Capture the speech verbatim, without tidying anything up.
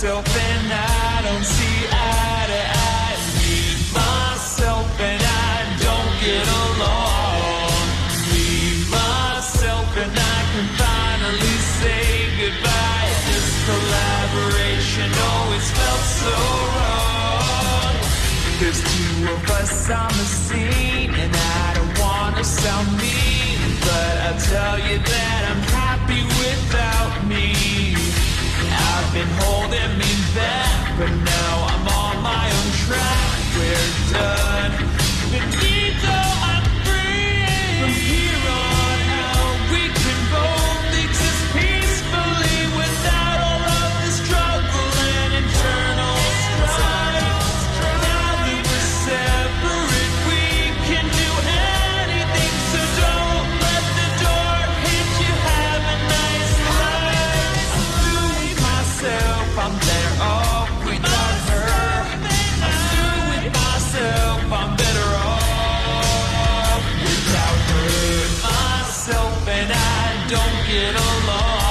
myself and I don't see eye to eye. Need myself and I don't get along. Need myself and I can finally say goodbye. This collaboration always felt so wrong. There's two of us on the scene, and I don't wanna sound mean, but I'll tell you that I'm happy without me. I've been holding me back, but now I'm on my own track. We're done. Benito, I'm free. From here on out, we can both exist peacefully without all of the struggle and internal strife. Now that we're separate, we can do anything, so don't let the door hit you. Have a nice life. I'm through with myself, I'm better off without her. I'm through with myself, I'm better off without her. Myself and I don't get along.